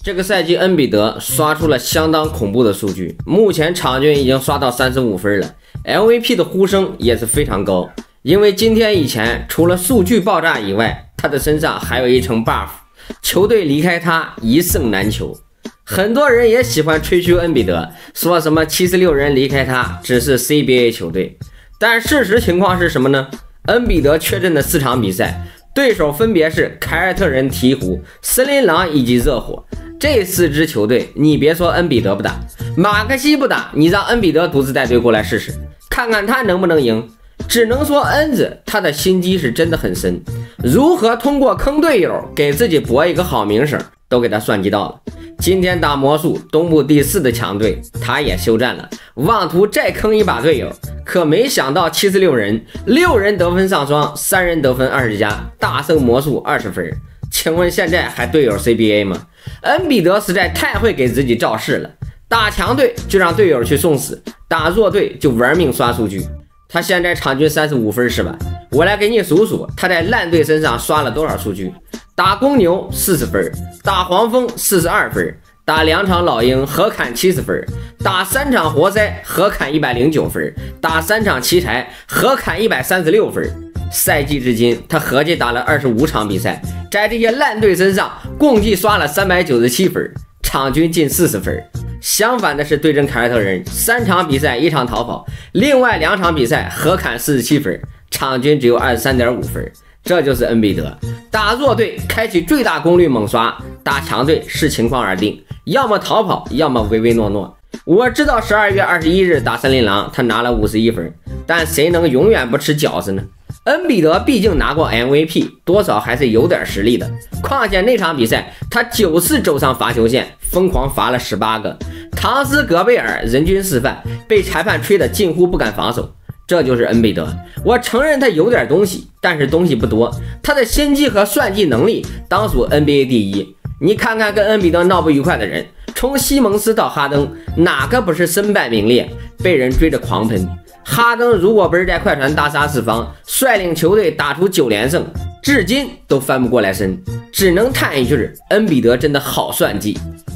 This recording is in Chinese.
这个赛季恩比德刷出了相当恐怖的数据，目前场均已经刷到35分了 ，MVP 的呼声也是非常高。因为今天以前除了数据爆炸以外，他的身上还有一层 buff， 球队离开他一胜难求。很多人也喜欢吹嘘恩比德，说什么76人离开他只是 CBA 球队，但事实情况是什么呢？恩比德缺阵的4场比赛，对手分别是凯尔特人、鹈鹕、森林狼以及热火。这4支球队，你别说恩比德不打，马克西不打，你让恩比德独自带队过来试试，看看他能不能赢。只能说恩子他的心机是真的很深，如何通过坑队友给自己博一个好名声，都给他算计到了。今天打魔术，东部第4的强队，他也休战了，妄图再坑一把队友，可没想到76人，6人得分上双，3人得分20加，大胜魔术20分。请问现在还队友 CBA 吗？恩比德实在太会给自己造势了，打强队就让队友去送死，打弱队就玩命刷数据。他现在场均35分是吧？我来给你数数他在烂队身上刷了多少数据。打公牛40分，打黄蜂42分，打2场老鹰合砍70分，打3场活塞合砍109分，打3场奇才合砍136分。赛季至今他合计打了25场比赛，在这些烂队身上共计刷了397分，场均近40分。相反的是对阵凯尔特人，3场比赛1场逃跑，另外2场比赛合砍47分，场均只有23.5分。这就是恩比德。打弱队开启最大功率猛刷，打强队视情况而定，要么逃跑，要么唯唯诺诺。我知道12月21日打森林狼他拿了51分，但谁能永远不吃饺子呢？恩比德毕竟拿过 MVP， 多少还是有点实力的。况且那场比赛他9次走上罚球线，疯狂罚了18个。唐斯·戈贝尔人均示范，被裁判吹得近乎不敢防守。这就是恩比德。我承认他有点东西，但是东西不多。他的心机和算计能力当属 NBA 第一。你看看跟恩比德闹不愉快的人，从西蒙斯到哈登，哪个不是身败名裂，被人追着狂喷？哈登如果不是在快船大杀四方，率领球队打出9连胜，至今都翻不过来身，只能叹一句：恩比德真的好算计。